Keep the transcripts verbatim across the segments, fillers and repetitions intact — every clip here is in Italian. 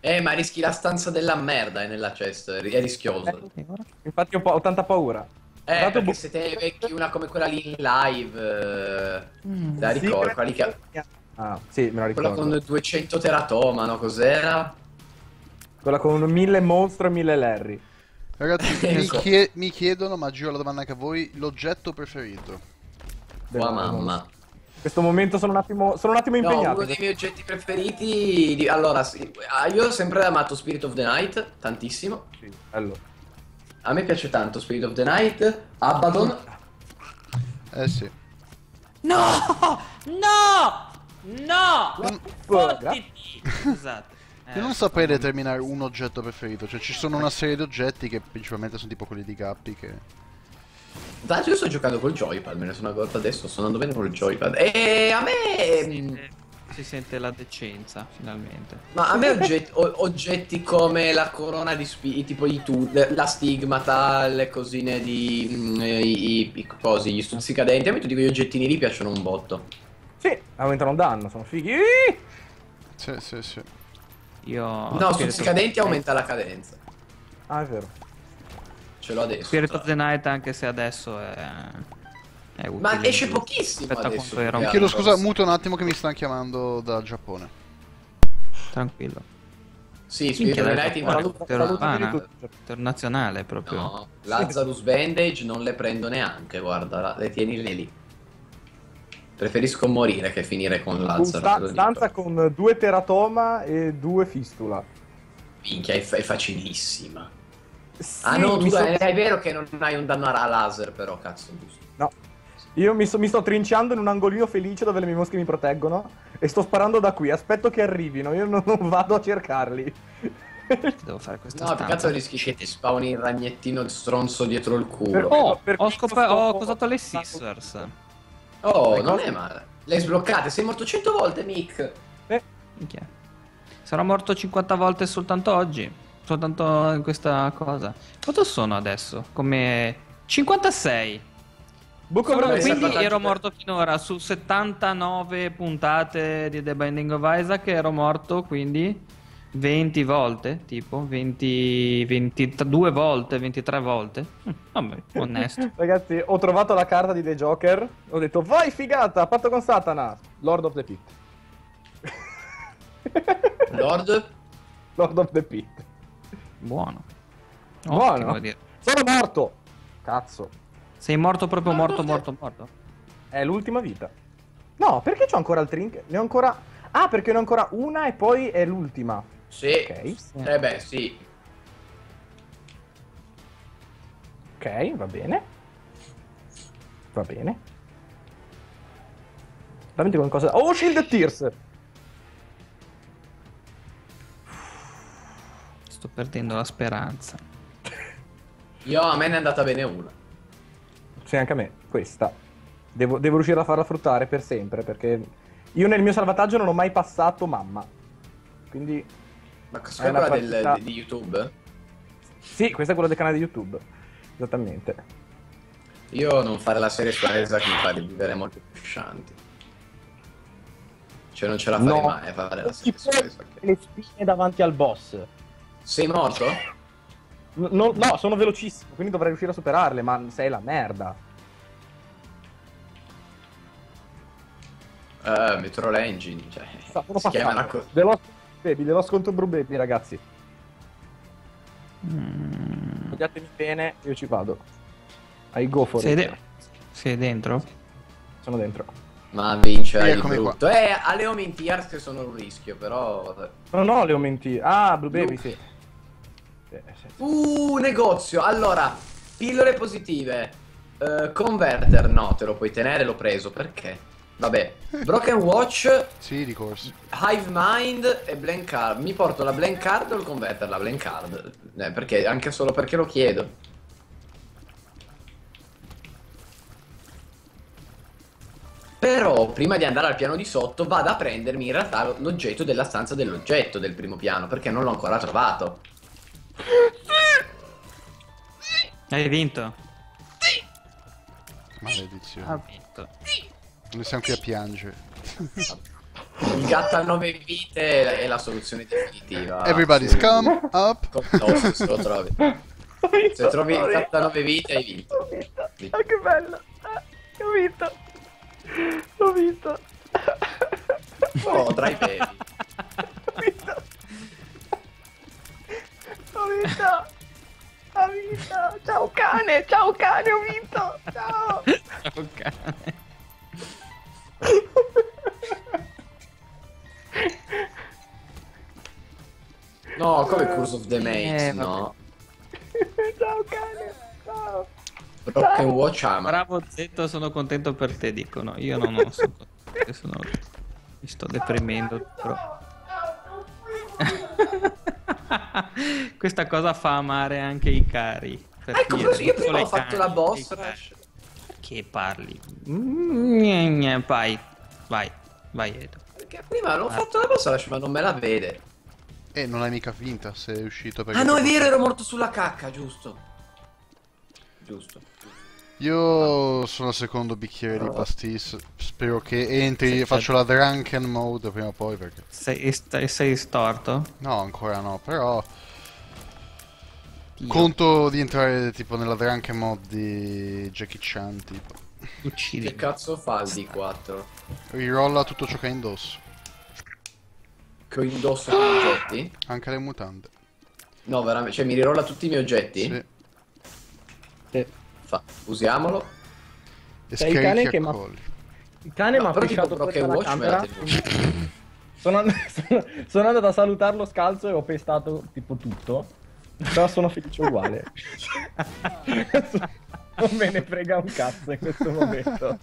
Eh, ma rischi la stanza della merda, è nella chest, è è rischioso. Eh, ora? Infatti ho, po- ho tanta paura. Eh, Guardate, perché bu- se te becchi una come quella lì in live, eh, Mm. la ricordo, Secret- quella lì che... Ah, sì, me la Quella ricordo. con duecento teratoma, no? Cos'era? Quella con mille mostro e mille Larry. Ragazzi, mi, Ecco. chie- mi chiedono, ma giro la domanda anche a voi, l'oggetto preferito. Qua Beh, mamma. In questo momento sono un attimo, sono un attimo No, impegnato. uno dei miei oggetti preferiti... di- Allora, sì, ah, io ho sempre amato Spirit of the Night, tantissimo. Sì, bello. A me piace tanto Spirit of the Night. Abaddon. Eh sì. No! No! No! Gra- Fottiti! Scusate. Eh, Io non saprei determinare un oggetto preferito, cioè ci sono una serie di oggetti che principalmente sono tipo quelli di Gappi che... Tra l'altro io sto giocando col joypad, me ne sono accorto adesso, sto andando bene col joypad. E a me... mm, eh, si sente la decenza, finalmente. Ma a me oggetti, o- oggetti come la corona di spi, tipo i tu, la stigmata, le cosine di... mm, i, i, i cosi, gli stuzzicadenti, a me tutti quegli oggettini lì piacciono un botto. Sì, aumentano danno, sono fighi. Sì, sì, sì. Io... No, Spirit of- stuzzicadenti aumenta la cadenza. Ah, è vero. Ce l'ho adesso. Spirit tra of the Night, anche se adesso è... è utile. Ma esce in più. pochissimo Aspetta adesso, quanto era. più che Chiedo altro. scusa, muto un attimo che mi stanno chiamando dal Giappone. Tranquillo. Sì, Spirit of the Night in Guarda, Saluto- però- saluto ah, di no. tutto. Internazionale proprio. No, Lazarus Bandage non le prendo neanche, guarda, la- le tieni lì. Preferisco morire che finire con Con Lazarus. sta- te lo dico. stanza con due teratoma e due fistula. Minchia, è, fa- è facilissima. Sì, Ah no, tu mi so- è, è vero che non hai un danno a laser, però, cazzo, giusto. No. Io mi, so- mi sto trinciando in un angolino felice dove le mie mosche mi proteggono e sto sparando da qui. Aspetto che arrivino, io non, non vado a cercarli. Devo fare questa No, che stanza. cazzo rischi che ti spawni il ragnettino stronzo dietro il culo? Per- Oh, per ho, questo scop- ho sto- cosato le Scissors. Oh, le non cose- è male. Le hai sbloccate, sei morto cento volte, Mick. Eh, Minchia. Sarò morto cinquanta volte soltanto oggi. Soltanto in questa cosa. Quanto sono adesso? Come... cinquantasei. Book of Sono- Vabbè, Revelation. quindi salvataggio ero per- morto finora su settantanove puntate di The Binding of Isaac. Ero morto quindi venti volte. Tipo venti, ventidue volte, ventitré volte. Hm, vabbè, onesto. Ragazzi, ho trovato la carta di The Joker. Ho detto, vai figata, patto con Satana. Lord of the Pit. Lord? Lord of the Pit. Buono. Buono. Ottimo, devo dire. Sono morto. Cazzo. Sei morto proprio morto, morto, morto. È l'ultima vita. No, perché c'ho ancora il trinket? Ne ho ancora... Ah, perché ne ho ancora una e poi è l'ultima. Sì. Ok. Eh beh, sì. Ok, va bene. Va bene. Dammi qualcosa... Oh, Shield e Tears! Sto perdendo la speranza. Io a me ne è andata bene una. Sì, anche a me. Questa. Devo, devo riuscire a farla fruttare per sempre, perché io nel mio salvataggio non ho mai passato mamma. Quindi... Ma questa È è una quella del- partita- di YouTube? Sì, questa è quella del canale di YouTube. Esattamente. Io non fare la serie su Isaac mi fa rivivere molto più scianti. Cioè non ce la farei No. mai a fare la Non ti serie su puoi Isaac. le spine davanti al boss. Sei morto? No, no, no, sono velocissimo, quindi dovrei riuscire a superarle, ma sei la merda. Eh, Metro Engine, cioè, Sono si chiama una passato. cosa. The Lost Baby, The Lost contro Blue Baby, ragazzi. Mm. Vogliatemi bene, io ci vado. I go for Sei, it. de- sei dentro? Sono dentro. Ma vince di Eccomi qua. brutto. Eh, alle Homing Tears che sono un rischio, però. No, no, le aumenti. Ah, Blue Baby, Blue. sì. Eh, sì. Uh, negozio. Allora, pillole positive. Eh, converter, no, te lo puoi tenere, l'ho preso. Perché? Vabbè. Broken Watch, Sì, di corso. Hive Mind e Blank Card. Mi porto la Blank Card o il converter? La Blank Card. Eh, perché? Anche solo perché lo chiedo. Però, prima di andare al piano di sotto, vado a prendermi in realtà lo- l'oggetto della stanza dell'oggetto del primo piano, perché non l'ho ancora trovato. Hai vinto? Maledizione. Ha vinto. Noi siamo qui a piangere. Il gatto a nove vite è la soluzione definitiva. Everybody's come up. No, se lo trovi. Se trovi il gatto a nove vite hai vinto. Ho vinto. Ah, che bello. Ah, ho vinto. Ho vinto. Oh, tra i peli. Ho vinto. Ho vinto. Ho vinto. Ciao cane, ciao cane, ho vinto. Ciao. Ciao cane. No, come Curse of the Maze, Eh, no? Ciao cane. Ciao. Rock and Watch ama. Bravo Zetto, sono contento per te, dicono. Io non lo sono contento, sono... mi sto deprimendo. Però... Questa cosa fa amare anche i cari. per Ecco, dire, così io non prima solo ho i fatto cani, la anche boss i cari. rush. Che parli? Mm, gne, gne, vai, vai, vai Edo. Perché prima l'ho fatto la boss rush, ma non me la vede. E non l'hai mica vinta, sei uscito perché... Ah no, è vero, ero morto sulla cacca, giusto. Giusto. Io sono al secondo bicchiere di pastis. Spero che entri, faccio la drunken mode prima o poi perché... Sei, st- sei storto? No, ancora no, però... Dio. Conto di entrare tipo nella drunken mode di Jackie Chan, tipo. Uccidi. Che cazzo fa il D quattro? Rirolla tutto ciò che hai indosso. Che ho indosso gli oggetti? Anche le mutande. No, veramente, cioè mi rirolla tutti i miei oggetti? Sì. Sì. Fa, usiamolo. E Sei il cane scarichi che a m'ha- colli. Il cane No, mi ha però tipo fissato Rock questa and la Watch me la camera. tenuto. Sono, and- sono, sono andato a salutarlo scalzo e ho pestato tipo tutto. Però sono felice uguale. Non me ne frega un cazzo in questo momento.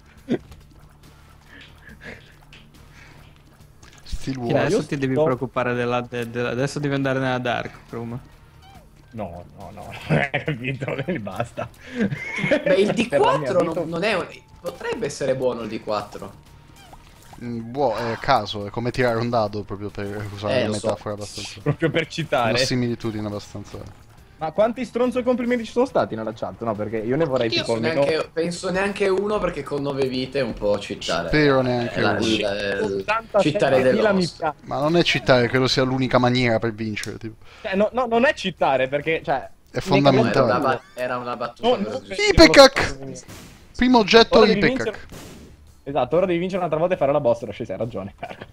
Steel Che Wars. adesso io ti devi sto- preoccupare della, de- de- adesso devi andare nella Dark Room. No, no, no, hai capito, basta. Beh, il D Per la mia quattro vita- non, non è un... Potrebbe essere buono il D quattro. Mm, Buo, è a caso, è come tirare un dado proprio per usare Eh, una lo so. metafora abbastanza. Proprio per Una citare. similitudine abbastanza. Ma quanti stronzo complimenti ci sono stati nella chat? No, perché io ne vorrei tipo Penso almeno... neanche, penso neanche uno perché con nove vite è un po' cittare. Spero neanche la, uno. il- il- ottantasette cittare mila mi dell'host. piace. Ma non è cittare, credo sia l'unica maniera per vincere. Tipo. Cioè, no, no, non è citare perché, cioè... È No, era, fondamentale. una ba- era una battuta. No, per no, giusto. Ipecac! Primo oggetto Ora di devi Ipecac. vincere- Esatto, ora devi vincere un'altra volta e fare la boss rush, sì, hai ragione.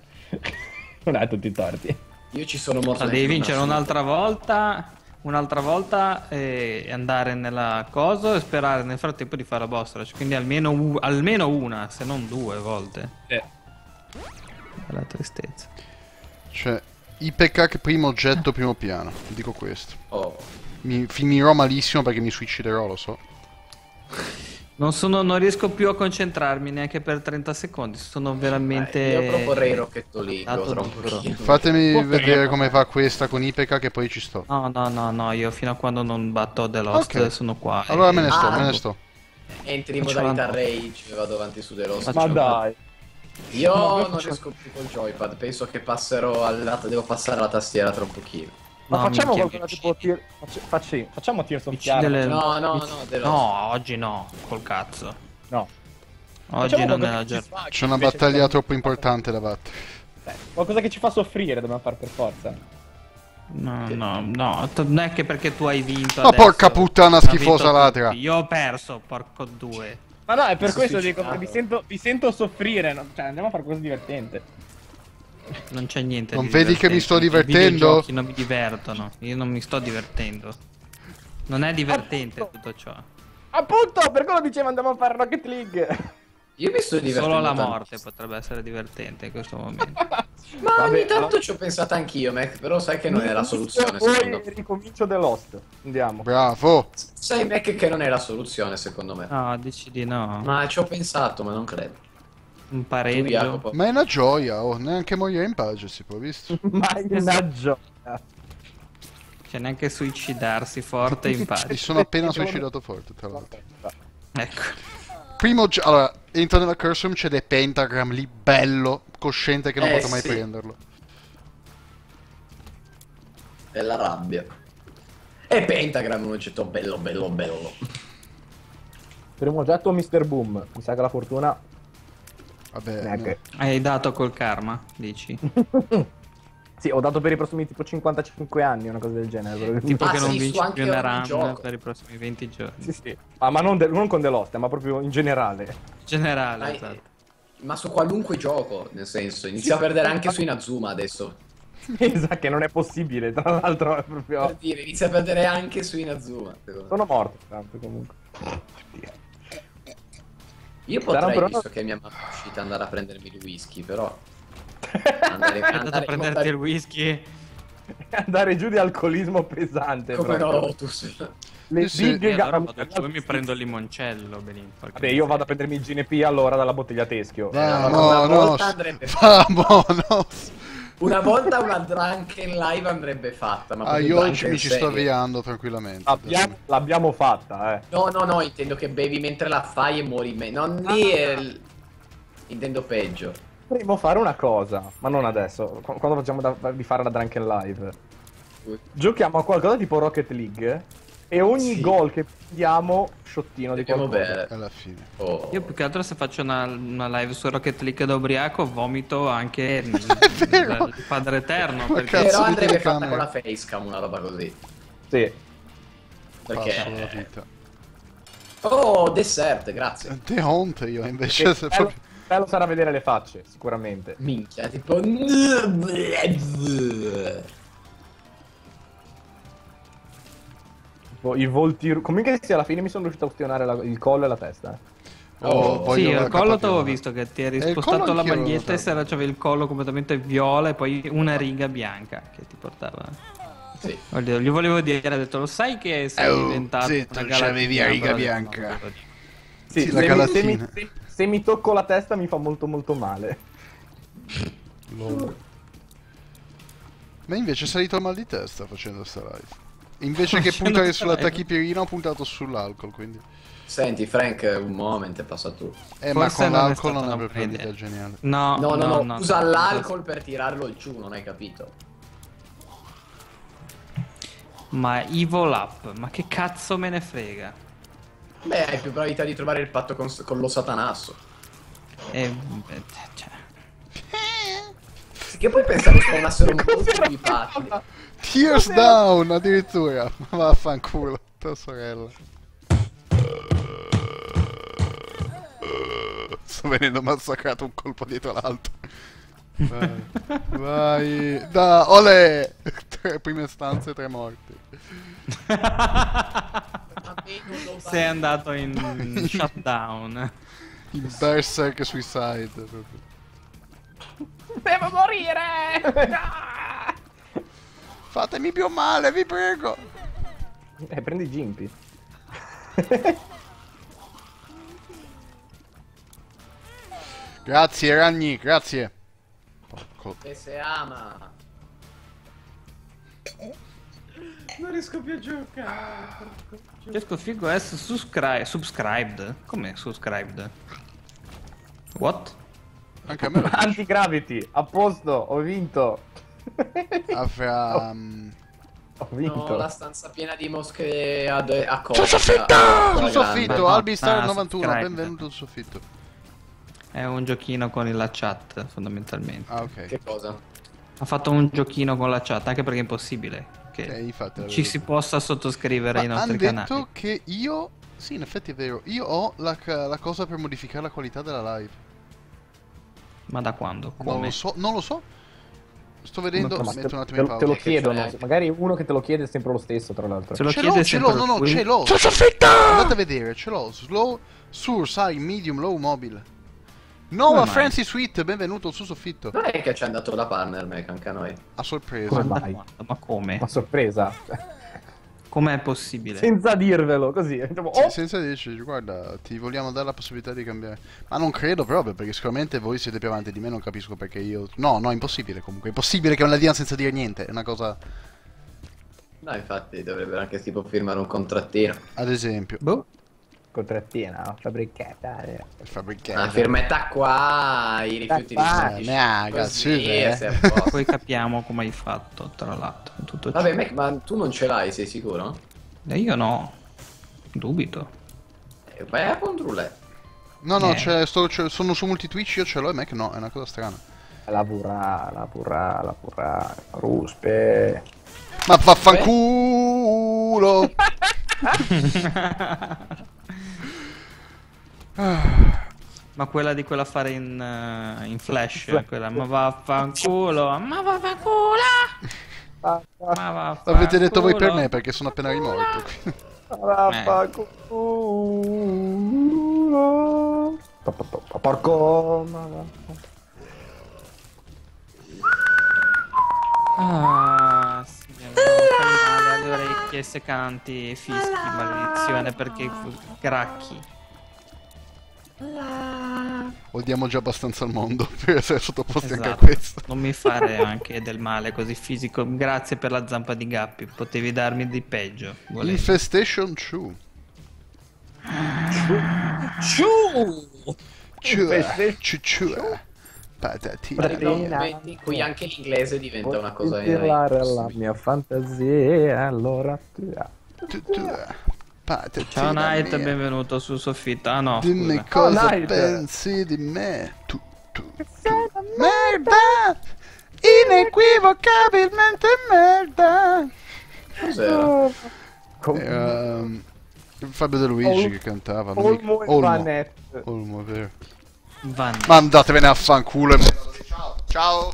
Non hai tutti i torti. Io ci sono morto. La devi neanche vincere una un'altra volta, un'altra volta e andare nella cosa e sperare nel frattempo di fare la boss rush. Quindi almeno, u- almeno una, se non due volte. Eh. La tristezza. Cioè, Ipecac, primo oggetto, primo piano. Dico questo. Oh. Mi finirò malissimo perché mi suiciderò, lo so. Non, sono, non riesco più a concentrarmi neanche per trenta secondi. Sono veramente. Eh, io proporrei Rocket League Dato tra un duro. pochino. Fatemi Potremmo. vedere come fa questa con Ipecac e poi ci sto. No, no, no, no. Io fino a quando non batto The Lost Ok. sono qua. Allora e- me ne sto, Ah. me ne sto. Entri in Faccio modalità la- rage e vado avanti su The Lost. Faccio- Ma un- dai. Io No, io non faccio- riesco più col joypad. Penso che passerò alla... devo passare alla tastiera tra un pochino. Ma No, facciamo minchia, qualcosa mi tipo uccidi. tier... facci- facci- Facciamo Tears of Mi uccide le- Chiara. No, no, no, The Lost. No, oggi no, col cazzo. No. Oggi Facciamo non è qualcosa la che ci giornata. fa- C'è una invece battaglia di- troppo importante da battere. Qualcosa che ci fa soffrire dobbiamo fare per forza. No, no, no, t- non è che perché tu hai vinto. Ma adesso porca puttana ha schifosa vinto ladra. tutti. Io ho perso, porco due. Ma no, è per Si è questo dico, suicidato. vi sento, vi sento soffrire, no? Cioè andiamo a fare qualcosa di divertente. Non c'è niente. Non di vedi che mi sto divertente. I divertendo? videogiochi non mi divertono. Io non mi sto divertendo. Non è divertente Appunto. tutto ciò. Appunto, per quello dicevo andiamo a fare Rocket League. Io mi sto divertendo Solo la tantissimo. morte potrebbe essere divertente in questo momento. Ma Vabbè, ogni tanto allora- ci ho pensato anch'io, Mac. Però sai che non è la soluzione, secondo Poi me. ricomincio The Lost. Andiamo. Bravo. Sai, Mac, che non è la soluzione, secondo me. No, dici di no. Ma ci ho pensato, ma non credo. Un Tu, pareggio. Jacopo. Ma è una gioia, oh, neanche morire in pace si può, visto? Mannaggia. C'è neanche suicidarsi forte in Mi pace. sono appena suicidato forte, tra l'altro. Ecco. Primo ogge- allora, entro nella curse room, c'è dei pentagram lì, bello, cosciente che non Eh, potrò mai sì. prenderlo. Della rabbia. E Pentagram un oggetto bello, bello, bello. Primo oggetto mister Boom. Mi sa che la fortuna Vabbè, Neanche. Hai dato col karma, dici? Sì, ho dato per i prossimi tipo cinquantacinque anni, una cosa del genere. Tipo Ah, che non sì, su vinci anche più una ogni run gioco. per i prossimi venti giorni. Sì, sì. Ah, ma non, de- non con The Lost, ma proprio in generale. Generale, Ma, esatto. ma su qualunque gioco, nel senso, inizia a perdere anche su Inazuma adesso. Esatto, che non è possibile, tra l'altro è Per proprio... dire, inizia a perdere anche su Inazuma. secondo me. Sono morto, tanto comunque. Io Sarà potrei, però- visto che mia mamma è uscita, andare a prendermi il whisky, però... Andare, È andato a andare, prenderti andare il whisky. Andare giù di alcolismo pesante. come proprio. Lotus. Le Sì, sì. big E allora gamma- vado giù e mi prendo il limoncello, Benin. Vabbè, io vado a prendermi il Gine allora dalla bottiglia teschio. una Vamonos! volta andrebbe- Vamonos! Una volta una drunken live andrebbe fatta, ma Ah, proprio io drunken ci- mi ci sto serie. avviando tranquillamente. L'abbiamo, l'abbiamo fatta, eh. No, no, no, intendo che bevi mentre la fai e muori me. Non lì è il- intendo peggio. Potremmo fare una cosa, ma non adesso, qu- quando facciamo da, di fare la Drunken Live. Giochiamo a qualcosa tipo Rocket League e ogni Sì. gol che prendiamo, sciottino di Dobbiamo qualcosa. bere. Alla fine. Oh. Io più che altro se faccio una, una live su Rocket League da ubriaco vomito anche il, vero. il Padre Eterno. Ma Perché cazzo Però di andrebbe fatta telecamera. con la facecam una roba così. Sì. Passo la Perché... vita. Oh, dessert, grazie. Te honte io invece Che se bello, proprio... bello sarà vedere le facce, sicuramente. Minchia, tipo... Tipo, I volti... ru- Comunque sia, alla fine mi sono riuscito a ustionare la- il collo e la testa. eh. Oh, voglio sì, la il collo K t'avevo viola. visto che ti eri Eh, il spostato collo la anch'io lo maglietta e notato. c'era il collo completamente viola e poi una riga bianca che ti portava. Sì. Voglio- Gli volevo dire, ha detto, lo sai che sei Oh, diventato zitto, una c'avevi galattina, la riga però bianca. non volevo dire. Sì, Sì, la se, mi, se, galattina. mi, se mi tocco la testa mi fa molto molto male. Lol. Ma invece è salito il mal di testa facendo sta live. Invece che Facendo puntare sta sulla live. tachipirina ho puntato sull'alcol, quindi... Senti, Frank, un moment, passa tu. Eh, ma Forse con non è l'alcol stata non una è proprio buona un'idea idea. geniale. No, No, no, no, no, usa no, l'alcol per tirarlo giù, non hai capito. Ma Evil Up, ma che cazzo me ne frega? Beh, hai più probabilità di trovare il patto con, con lo satanasso. E, eh, cioè, Sì, che poi pensavo spawnassero un po' di patti. Tears down addirittura. Ma vaffanculo, tua sorella. Sto venendo massacrato un colpo dietro l'altro. Vai, vai. Da, olè! Tre prime stanze, tre morti. sei andato in shutdown. Il berserk suicide proprio. Devo morire! Fatemi più male, vi prego. Eh, prendi Gimpy. Grazie Ragni, grazie. Porco. E se ama. Non riesco più a giocare. Riesco figo è subscri- subscribed. Come subscribed? What? Anche a me lo dice. Anti-gravity, a posto, ho vinto. Avrà... um, Ho vinto. No, la stanza piena di mosche a, a Sul coppia. soffitto! Ah, Sul grande. soffitto, Ah, Albistar ah, novantuno, subscribe. benvenuto sul soffitto. È un giochino con la chat, fondamentalmente. Ah, ok. Che cosa? Ha fatto un giochino con la chat, anche perché è impossibile che Eh, infatti, ci avevo- si possa sottoscrivere ai Ma nostri hanno canali. detto che io... Sì, in effetti è vero. Io ho la, ca- la cosa per modificare la qualità della live. Ma da quando? Non Come? lo so, non lo so. Sto vedendo... Ma Metto te, un attimo te- in te pausa. lo Che chiedono. c'è? Magari uno che te lo chiede è sempre lo stesso, tra l'altro. Se lo Ce chiede l'ho, ce l'ho, sempre no, no, lui. ce l'ho. Sul soffitto! Andate a vedere, ce l'ho. Slow, sur, sai, medium, low, mobile. Nova Come mai? Francis Sweet, benvenuto sul soffitto. Non è che ci è andato la partner, Mac, anche a noi. A sorpresa. Come Ma, mai? quando? Ma come? Ma sorpresa. Com'è possibile? Senza dirvelo, così. Diciamo, Sì, oh, senza dirci, guarda, ti vogliamo dare la possibilità di cambiare. Ma non credo proprio, perché sicuramente voi siete più avanti di me, non capisco perché io... No, no, è impossibile comunque. È impossibile che me la diano senza dire niente, è una cosa... No, infatti dovrebbero anche tipo firmare un contrattino. Ad esempio, Boh. contrattina, fabbricata. eh. il fabbricato. Una firmetta qua, i rifiuti di Ah, tutti. nah, Così, cazzo, eh. e sei a posto. Poi capiamo come hai fatto, tra l'altro. Tutto ciò. Vabbè, Mac, ma tu non ce l'hai, sei sicuro? E io no. Dubito. Eh, vai a controllare. No, no, Eh. c'è- sto- c'è- sono su multi Twitch, io ce l'ho e Mac no, è una cosa strana. La purà, la purà, la purà, ruspe. Ma vaffanculo! Ma quella di quella fare in, eh, in flash, quella, ma vaffanculo, ma vaffanculo, ma vaffanculo. L'avete detto voi per me perché sono appena rimorto. Vaffanculo. Pa- pa- pa- Porco. ma va- Ah, sì, mi fanno male alle orecchie seccanti, fischi, maledizione, perché fu- gracchi. Odiamo già abbastanza il mondo per essere sottoposti anche a Esatto. questo. Non mi fare anche del male così fisico. Grazie per la zampa di Gappi, potevi darmi di peggio. volevi. Infestation due. Ciu! Cioè, cioè, patatina. Arriva un momento in cui anche l'inglese diventa una cosa Vuoi tirare alla mia fantasia, allora tia. Tu- tu- patatina Ciao Night, mia. benvenuto sul soffitto. Ah no, Dimmi scusa. cosa Oh, Night. pensi di me. Tu, tu, tu. Merda! Inequivocabilmente merda! Cos'era? Com- Era um, Fabio De Luigi Ol- che cantava. non mi- Olmo e Olmo. Vanette. Olmo, è vero. Van. Ma andatevene a fanculo e... Ciao. Ciao.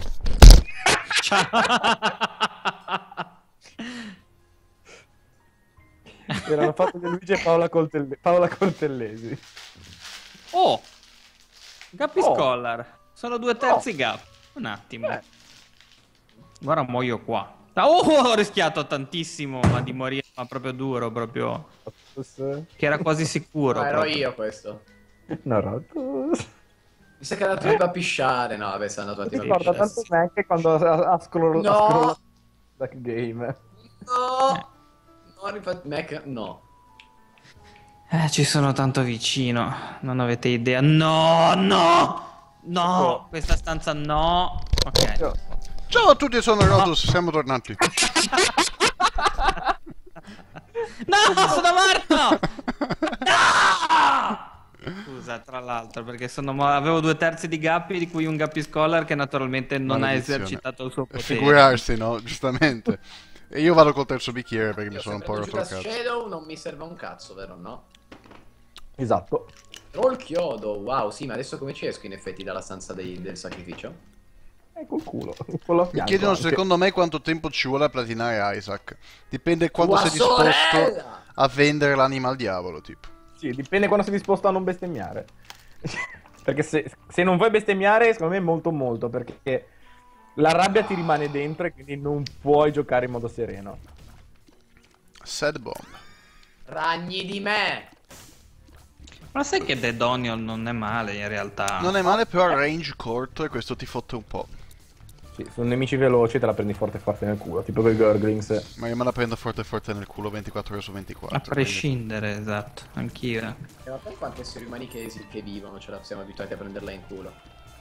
Erano fatto di Luigi e Paola, Coltelle- Paola Cortellesi. Oh! Gappi Oh. Scholar. Sono due terzi Gap. Un attimo. Ora muoio qua. Ah, Oh, ho rischiato tantissimo, ma di morire, ma proprio duro, proprio. Che era quasi sicuro. No, ero proprio. io questo. No, no, tu... Mi sa che è andato tutto a pisciare. No, vabbè, sei andato Mi a tirare ricorda tanto me anche quando ha, ha scroll- No! ha scrollato Duck Game. No! No, rifat- Mac, no. Eh, ci sono tanto vicino. Non avete idea. No, no! No! Oh. Questa stanza no! Ok. Io- Ciao a tutti, sono Rodus, siamo tornati. No, sono morto! No! Scusa, tra l'altro, perché sono mo- avevo due terzi di Gappi, di cui un Gappi Scholar che naturalmente non ha Maledizione. esercitato il suo potere. Figurarsi, no? Giustamente. E io vado col terzo bicchiere perché mi Io sono un po' sempre rotto il giocato cazzo. Shadow non mi serve un cazzo, vero? No? Esatto. Troll chiodo, wow, sì, ma adesso come ci esco in effetti dalla stanza dei- del sacrificio? E col culo. Quello a Mi fianco chiedono anche. secondo me quanto tempo ci vuole a platinare Isaac. Dipende quanto Tua sei disposto sorella! a vendere l'anima al diavolo, tipo. Sì, dipende quando sei disposto a non bestemmiare. Perché se, se non vuoi bestemmiare, secondo me è molto molto, perché la rabbia ti rimane dentro e quindi non puoi giocare in modo sereno. Sad bomb. Ragni di me! Ma sai che Dead Onion non è male in realtà? Non è male, però ha range corto e questo ti fotte un po'. Sì, sono nemici veloci te la prendi forte forte nel culo, tipo quei Gurglings. Ma io me la prendo forte forte nel culo ventiquattro ore su ventiquattro. A prescindere, esatto, anch'io. E ma per quanti esseri umani che, esi- che vivono ce la siamo abituati a prenderla in culo.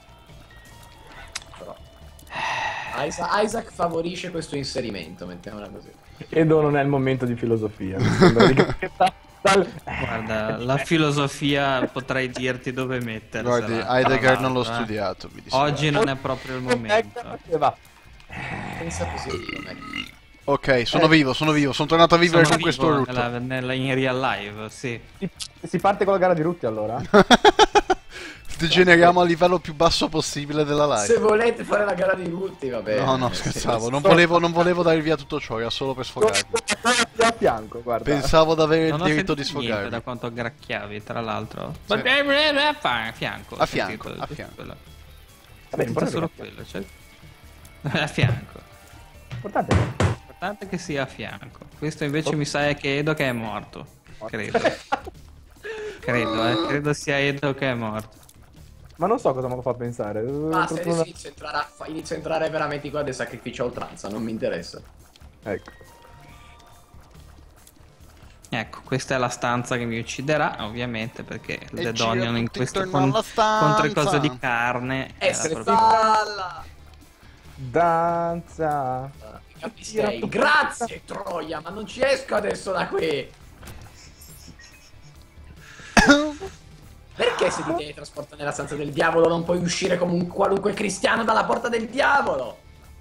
Però... Isaac, Isaac favorisce questo inserimento, mettiamola così. Edo non è il momento di filosofia. Mi sembra di che sta- dal- Guarda, la filosofia potrei dirti dove metterla. Guardi, Heidegger non l'ho studiato, mi dispiace. Oggi non è proprio il momento. Va. Pensa positivo, Mac. Ok, sono vivo, sono vivo, sono tornato a vivere Sono su questo vivo route. nella, nella- in real life, sì. Si, si parte con la gara di Rutti allora? Degeneriamo a livello più basso possibile della Se live. volete fare la gara di Rutti, va bene. No, no, scherzavo, non volevo, non volevo dare via tutto ciò, era solo per sfogarmi. a fianco, guarda. Pensavo di avere il Non ho diritto sentito di niente da sfogarmi. quanto gracchiavi, tra l'altro. Sì. A fianco. ho A fianco, sentito, a giusto fianco. quello. Vabbè, Sentito solo quello, cioè... A fianco. Importante. L'importante è che sia a fianco. Questo invece mi sa è che Edo che è morto. Credo. Credo, eh. Credo sia Edo che è morto. Ma non so cosa mi fa pensare. Basta, Proprio adesso una- inizio a entrare, a fa- inizio a entrare veramente qua del sacrificio a oltranza, non mi interessa. Ecco. Ecco, questa è la stanza che mi ucciderà, ovviamente, perché il Dead gira Onion in tutti questo intorno alla stanza. contro le cose di carne E era proprio... spalla! Danza. Capistei. Grazie Troia, ma non ci esco adesso da qui. Perché perché se ti teletrasporta nella stanza del diavolo non puoi uscire come un qualunque cristiano dalla porta del diavolo?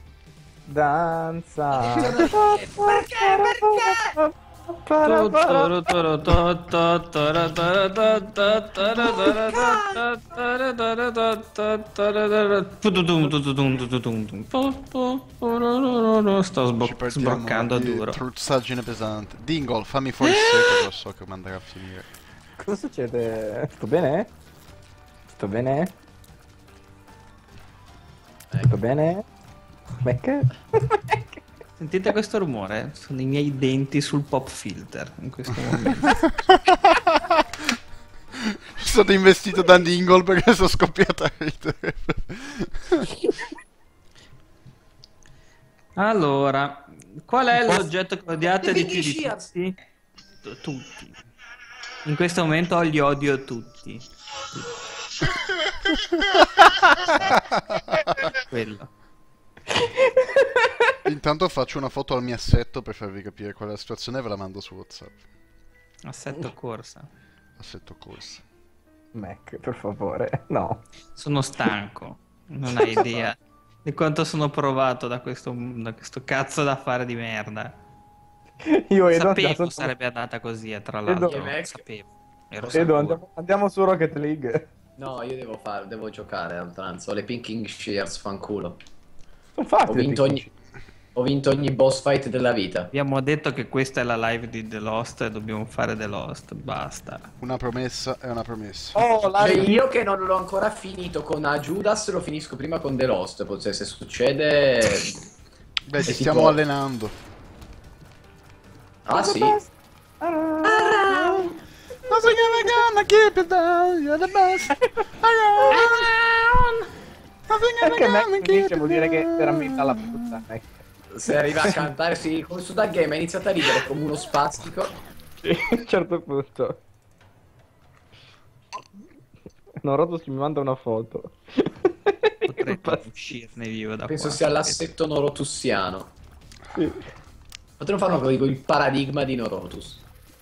Danza. Perché? Perché? Sto sbo- Ci partiamo sbroccando di duro. Truzzaggine pesante. Dingle, fammi fuori secco, lo so come andrà a finire. Cosa succede? Sto bene? Sto bene? Sto bene? Mac? Sentite questo rumore? Sono i miei denti sul pop filter in questo momento. Sono stato investito da Dingle perché sono scoppiato a ridere. Allora, qual è l'oggetto che odiate di più di Shears. tutti? T- Tutti. In questo momento li odio tutti. Quello. Intanto faccio una foto al mio assetto per farvi capire qual è la situazione e ve la mando su WhatsApp. Assetto corsa. Assetto corsa. Mac, per favore. No. Sono stanco. Non hai idea di quanto sono provato da questo, da questo cazzo d'affare di merda. Io e Edo Sapevo andiamo- sarebbe andata così, eh, tra Edo- l'altro. Mac. Sapevo. Ero Edo, sicuro. andiamo, andiamo su Rocket League. No, io devo fare, devo giocare a oltranza. Ho le Pinking Shears, fanculo. Sono fatti. Ho vinto i ogni, ho vinto ogni boss fight della vita. Abbiamo detto che questa è la live di The Lost e dobbiamo fare The Lost. Basta. Una promessa è una promessa. Oh, la Cioè, io che non l'ho ancora finito con A Judas, lo finisco prima con The Lost. Poi se succede... Beh, è ci tipo- stiamo allenando. Ah sì? Nothing ever gonna keep you down, you're the best. Around. Nothing ever Perché Mac gonna mi keep dice vuol you dire che down. veramente alla puzza, Mac. Se arriva a cantare, sì, come su Da Game ha iniziato a ridere come uno spastico. Sì, a un certo punto. No, Rotos mi manda una foto. Potrei uscirne vivo da Penso qua. sia l'assetto norotussiano. Sì. Potremmo fare una cosa, dico, il paradigma di Norotus.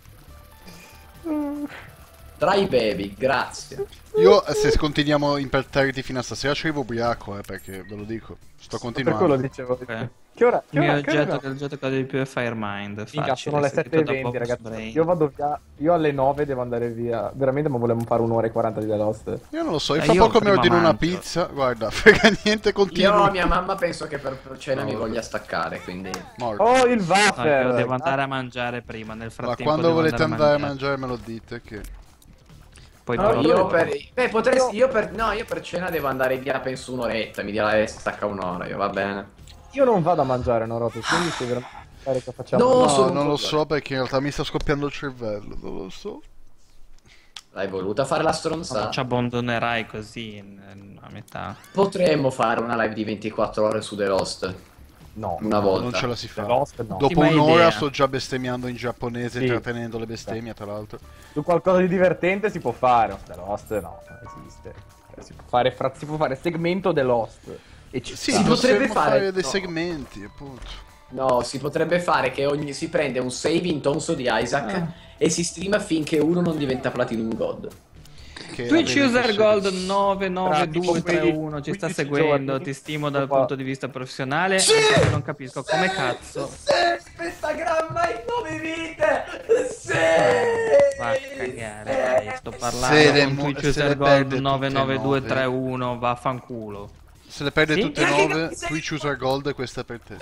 Dry Baby, grazie. Io, se continuiamo imperterriti fino a stasera, ci arrivo ubriaco, eh, perché ve lo dico. Sto Per quello continuando. dicevo. Ok. Che ora? Che Il mio ora? Che oggetto ora? che oggetto che odio di più è Firemind. Minchia, Facile, sono le scritto sette e da venti, Bob's ragazzi. Brain. Io vado via. Io alle nove devo andare via. Veramente, ma volevo fare un'ora e quaranta di The Lost. Io non lo so, io Eh, fra io poco mi prima ordino una mangio. pizza. Guarda, frega niente, Io, continuo. mia mamma, penso che per per cena No, mi vabbè. voglia staccare, quindi... Morto. Oh, il No, io wafer! devo andare a mangiare prima. Nel Ma frattempo quando devo volete andare a mangiare. mangiare me lo dite che... Poi No, però io devo- per... Beh, potresti... Io per... No, io per cena devo andare via, penso un'oretta. Mi dirà, eh, stacca un'ora, io, va bene. Io non vado a mangiare, no, Rotos, quindi se veramente fare che facciamo. No, No, sono un non lo coglione. so perché in realtà mi sta scoppiando il cervello, non lo so. L'hai voluta fare la Ma stronzata? ci abbandonerai così in- in- a metà. Potremmo fare una live di ventiquattro ore su The Lost. No. Una volta. Non ce la si The fa. Lost no. Dopo Ottima un'ora idea. sto già bestemmiando in giapponese, Sì. trattenendo le bestemmie, tra l'altro. Su qualcosa di divertente si può fare, ma The Lost no, non esiste. Cioè, si può fare, fra- si può fare segmento The Lost. E ci Sì, sta. Si potrebbe potremmo fare- dei no. segmenti, appunto. No, si potrebbe fare che ogni... si prende un save in tonso di Isaac Ah. e si streama finché uno non diventa Platinum God. Che Twitch aveva User impossibile- Gold nove nove due tre uno ci sta quindici seguendo, giorni. ti stimo dal Qua. punto di vista professionale, anche se non capisco come cazzo. Sì, pentagramma in nove vite! Sì! Va a cagare, dai, sto parlando Se le con mu- Twitch se User le Gold perde tutte nove nove due tre nove. uno, vaffanculo. Se le perde Sì? tutte e Neanche nove, capisco- Twitch User Gold, questa è per te.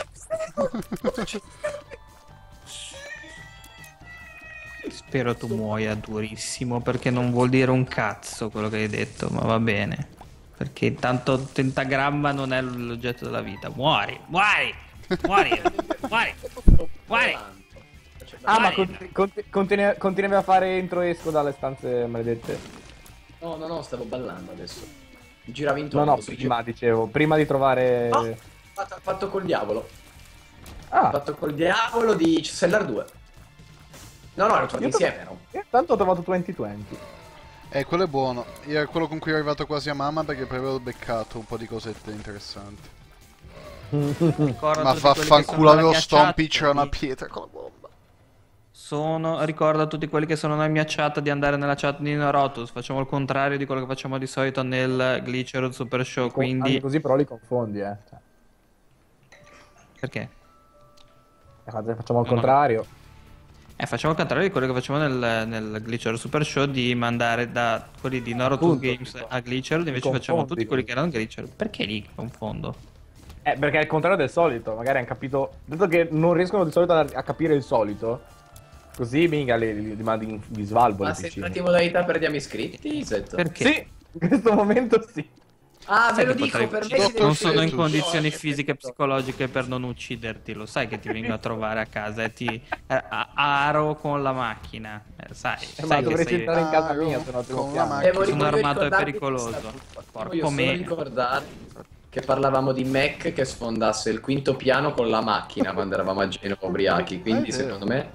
Spero tu muoia durissimo perché non vuol dire un cazzo quello che hai detto, ma va bene. Perché tanto tentagramma non è l'oggetto della vita. Muori, muori, muori, muori, muori. Ah, ma Vai. conti- conti- continui continuiamo a fare intro e esco dalle stanze maledette. No, no, no, stavo ballando adesso. Giravi in No, tondo. no, sì, prima dicevo, prima di trovare... No, fatto, fatto col diavolo. Ah, Fatto col diavolo di Cellar due. No, no, lo trovi Io to- insieme, no? io tanto ho trovato duemilaventi. Eh, quello è buono. Io è quello con cui ero arrivato quasi a mamma perché poi avevo beccato un po' di cosette interessanti. Ricordo Ma tutti quelli che sono vaffanculo, avevo nella Stompy, chat, c'era una di- pietra con la bomba. sono, ricordo a tutti quelli che sono nella mia chat di andare nella chat di Norotus, facciamo il contrario di quello che facciamo di solito nel Glitcher Super Show, Co- anche quindi... così però li confondi, eh. Cioè, Perché? eh, facciamo il No, no. contrario. Eh, facciamo il contrario di quello che facciamo nel, nel Glitcher Super Show, di mandare da quelli di Norotus Appunto, Games dico. a Glitcher, invece Confondi. facciamo tutti quelli che erano Glitcher. Perché li confondo? Eh, perché è il contrario del solito, magari hanno capito... Dato che non riescono di solito a, a capire il solito, così minga li, li, li mandi in- di svalvo Ma le sei piccine. entrati in modalità perdiamo iscritti, Zetto? Perché? Sì, in questo momento sì. Ah, ve Sai lo che dico, potrei- per me Non siete non Dottor sono in Fetus. condizioni No, fisiche e perfetto. psicologiche per non ucciderti, lo sai che ti vengo a trovare a casa e ti eh, a- aro con la macchina. Eh, sai, Eh, ma sai che dovresti sei entrare in casa Ah, mia, se no te lo con la chiamo. macchina. Devo Sono voglio armato e ricordarvi pericoloso. questa cosa. Porco Voglio solo me. ricordare che parlavamo di Mac che sfondasse il quinto piano con la macchina quando eravamo a Genova ubriachi, quindi È vero. secondo me...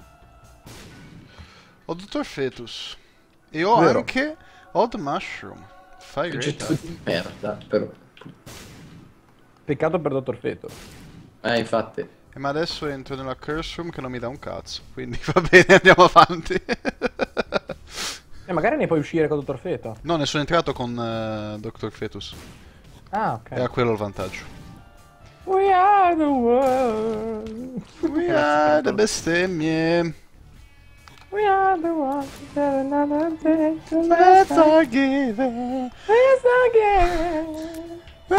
Ho Dottor Fetus. E ho Vero. anche Odd Mushroom. Fai Oggetto great. di merda, però... Peccato per Dottor Feto. Eh, infatti... Eh, ma adesso entro nella curse room che non mi dà un cazzo. Quindi va bene, andiamo avanti. E magari ne puoi uscire con Dottor Feto. No, ne sono entrato con uh, Doctor Fetus. Ah, ok. Era quello il vantaggio. We are the world. We are the bestemmie. We are the ones that another day to Let's let are given. us again.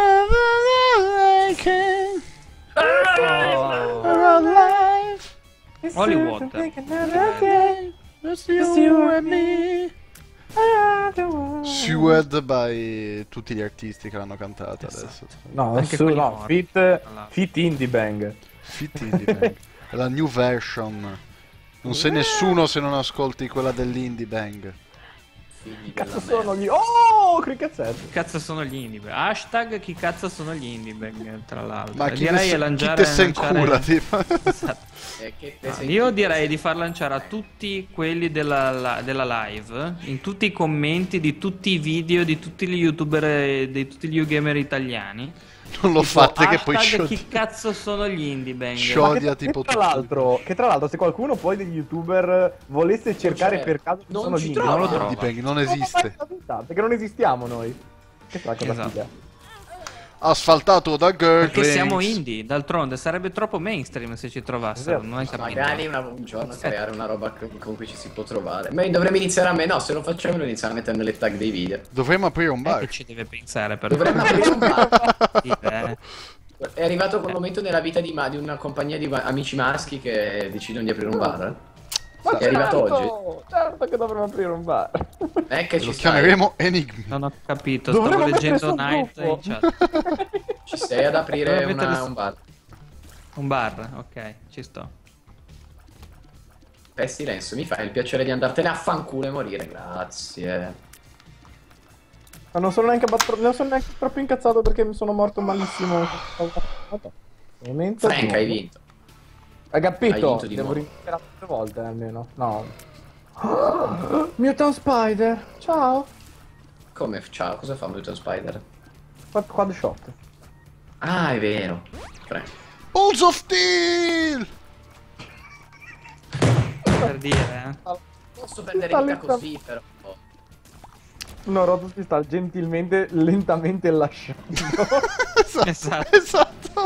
Our life. It's Holy time water. to make another day. Just Just you you and and me. We are the ones. Sued by tutti gli artisti che l'hanno cantata Esatto. adesso. No, Anche su, quelli no, morti, fit, tra l'altro. fit indie bang. Fit Indie Bang. È la new version. Non sei nessuno se non ascolti quella dell'Indie Bang. Figli Cazzo della sono gli... Oh, criccazzetto. Chi cazzo sono gli indie bag? Hashtag chi cazzo sono gli indie bag, tra l'altro. Ma chi, direi te, lanciare, chi te se lanciare- incula, tipo? Esatto. merda. Eh, che te No, sei- io direi di far lanciare a tutti quelli della, la- della live, in tutti i commenti di tutti i video di tutti gli youtuber e di tutti gli gamer italiani. Non lo tipo, fate che poi hashtag sciodi- chi cazzo sono gli indie bang? Sciod- Ma Odia che, tipo che tra tutto. l'altro, che tra l'altro se qualcuno poi degli youtuber volesse cercare c'è. per caso chi Non sono ci gli trova. indie, Non lo Indie trova. Bang non non lo esiste. fai nella vita, perché non esistiamo noi. Che sarà cosa Esatto. figa. Asfaltato da Girl. Perché siamo indie, d'altronde sarebbe troppo mainstream se ci trovassero, Esatto. non hai capito? Magari una- un giorno creare una roba con con cui ci si può trovare. Ma dovremmo iniziare a me, no, se lo facciamo lo iniziamo a mettere nelle tag dei video. Dovremmo aprire un Eh, bar. che ci deve pensare per Dovremmo aprire un bar. Sì, eh. È arrivato quel momento nella vita di, ma- di una compagnia di ma- amici maschi che decidono di aprire un bar. Ma È arrivato certo, certo che dovremmo aprire un bar. Eh, che Lo ci stai, chiameremo Enigmi. Non ho capito, Dovremmo stavo leggendo mettere Night sul in gruppo. chat. ci stai ad aprire Dovremmo una- mettere- un bar. Un bar, ok, ci sto. Pestilenzo, mi fai il piacere di andartene a fanculo e morire, grazie. Ma non sono neanche, abbat- non sono neanche troppo incazzato perché mi sono morto malissimo. Momento Frank, hai vinto. Hai Hai capito? vinto di Devo nuovo. ringraziare tre volte almeno. No. Mutant Spider. Ciao. Come? Ciao, cosa fa Mutant Spider? Quad, quad shot. Ah, è vero. Frank. Balls of Steel! Per dire, eh. Posso prendere Sta vita lenta- così, però. No, Rotus mi sta gentilmente, lentamente lasciando. Esatto. Esatto. Esatto.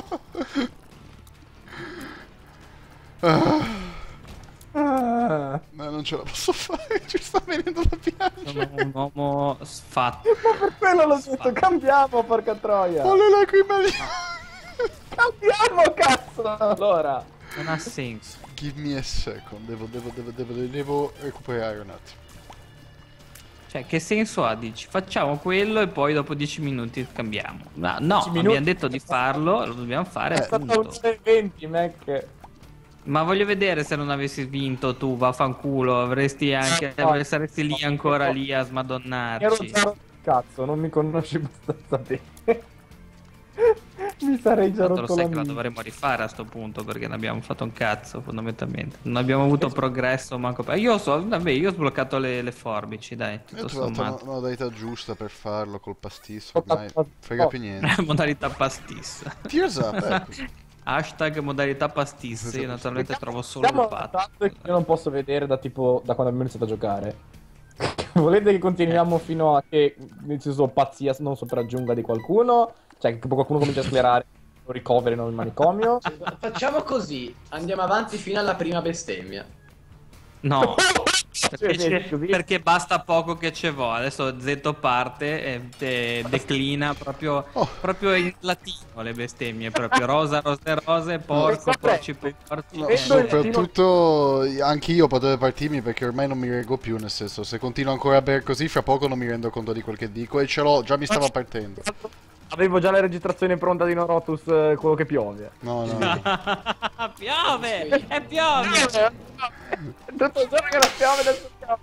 Ah, Ah. ma non ce la posso fare, ci sta venendo da piangere. Sono un uomo sfatto. Ma per quello l'ho detto, cambiamo, porca troia. Ho le lacrime lì. Cambiamo, cazzo. Allora. Non ha senso. Give me a second, devo, devo, devo, devo, devo recuperare un attimo. Cioè, che senso ha? Dici, facciamo quello e poi dopo dieci minuti cambiamo. No, no dieci minuti? abbiamo detto di farlo, lo dobbiamo fare, È stato appunto. un venti, Mac. Ma voglio vedere se non avessi vinto tu, vaffanculo, avresti anche, No. saresti lì ancora lì a Ero smadonnarci. già cazzo, non mi conosci abbastanza bene. Mi sarei già Tanto lo rotto sai la che la minchia. dovremmo rifare a sto punto perché non abbiamo fatto un cazzo fondamentalmente. Non abbiamo avuto progresso manco per... Io so, vabbè, io ho sbloccato le, le forbici, dai, Io tutto ho trovato una, sommato. una modalità giusta per farlo col pastisso, ormai frega più niente. Modalità pastissa. Tears up, ecco. Hashtag modalità pastis. Io naturalmente trovo solo Siamo il patto. fatto che io non posso vedere da tipo da quando abbiamo iniziato a giocare. Volete che continuiamo fino a che nel senso pazzia non sopraggiunga di qualcuno? Cioè che qualcuno comincia a sclerare, lo ricoverino in manicomio? Facciamo così, andiamo avanti fino alla prima bestemmia. No. Perché, Cioè, c'è- così- perché basta poco che ce vo. Adesso Zetto parte e e declina proprio, Oh. proprio in latino le bestemmie. Proprio rosa, rose, rose, porco, porci, porci. No, eh, soprattutto anche io potrei partirmi perché ormai non mi reggo più, nel senso, se continuo ancora a bere così, fra poco non mi rendo conto di quel che dico e ce l'ho, già mi stava partendo. Avevo già la registrazione pronta di Norotus, eh, quello che piove. No, no, no. piove! E piove! Tutto il giorno che la piove, adesso piove.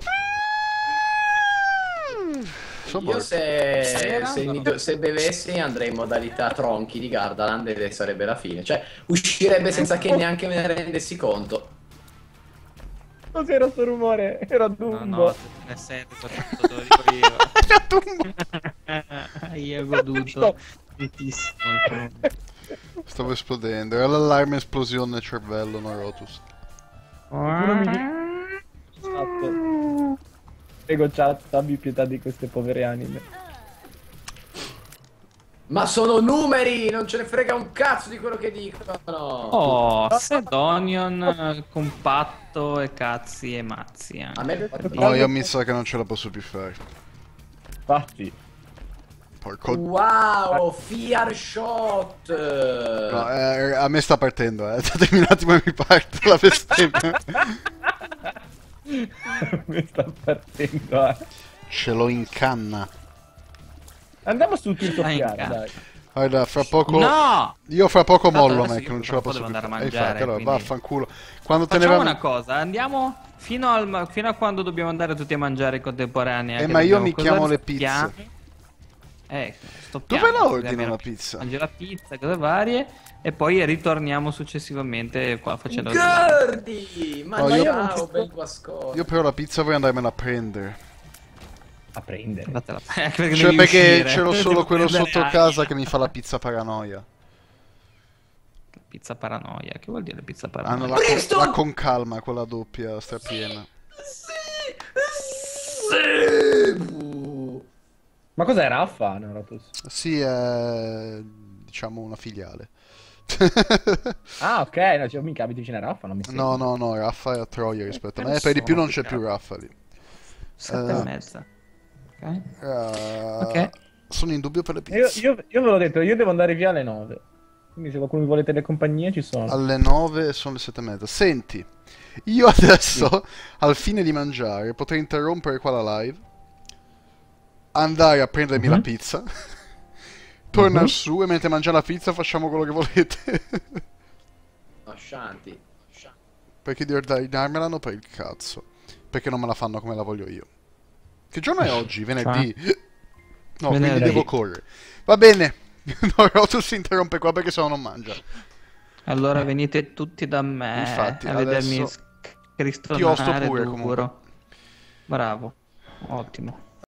Sono Io morto. se, se, mi- se bevessi andrei in modalità tronchi di Gardaland e sarebbe la fine. Cioè, uscirebbe senza che neanche me ne rendessi conto. Cos'era sto rumore? Era No, Dumbo. no, ne sento, soprattutto te lo dico io. Io ho goduto tantissimo. Stavo esplodendo, era l'allarme esplosione nel cervello, Norotus. Qualcuno mi dice- Chat. Prego chat, abbi pietà di queste povere anime. Ma sono numeri, non ce ne frega un cazzo di quello che dicono. Oh, Sedonion compatto e cazzi e mazzi. eh. A me No, io mi sa che non ce la posso più fare. Infatti. Porco... Wow, Fear Shot. No, eh, a me sta partendo, eh. Datemi un attimo e mi parte la bestemmia. Mi sta partendo, eh. Ce l'ho in canna. Andiamo su Tirto Ah, in Piare, cazzo. dai. Guarda, fra poco... No! Io fra poco Tanto mollo, adesso me, io che non ce la posso devo più andare a fare. E mangiare, infatti, allora, quindi- vaffanculo. Quando te ne Facciamo va... una cosa, andiamo fino, al, fino a quando dobbiamo andare tutti a mangiare in contemporanea. Eh, che ma io dobbiamo- mi cosa chiamo le stoppiamo? pizze. Eh, Dove stoppiamo. la ordino ovviamente. la pizza? Mangi la pizza, cose varie. E poi ritorniamo successivamente qua facendo... Gordi! Ma No, io- ciao, bel guascone. Io però la pizza vorrei andarmela a prendere. A prendere. Andatela- eh, perché Cioè devi perché uscire. ce l'ho solo Devo quello prendere sotto aria. casa che mi fa la pizza paranoia. Pizza paranoia, che vuol dire pizza paranoia? Hanno la, con, la con calma, quella doppia strapiena. Sì. Ma cos'è Raffa, Norotus? Sì, è diciamo una filiale. Ah, ok, no, cioè, mica abiti vicino a Raffa, non mi sembra. No, no, no, Raffa è a Troia rispetto a me. E per di più non c'è più Raffa lì. Sette Eh. e mezza. Ok. Eh, Ok. Sono in dubbio per le Io, pizze. io, io ve l'ho detto, io devo andare via alle nove. Quindi se qualcuno mi vuole telecompagnia ci sono. Alle nove sono le sette e mezza. Senti, io adesso, al fine di mangiare, potrei interrompere qua la live, andare a prendermi Mhm. la pizza, tornare Mhm. su e mentre mangiare la pizza facciamo quello che volete. No, Shanti. Perché di ordinarmela hanno per il cazzo. Perché non me la fanno come la voglio io. Che giorno è oggi? Venerdì? No, quindi Venerdì. devo correre. Va bene. No, Rotus si interrompe qua perché sennò non mangia. Allora venite tutti da me Infatti, a vedermi adesso cristonare ti osto pure, duro. comunque. Bravo, ottimo.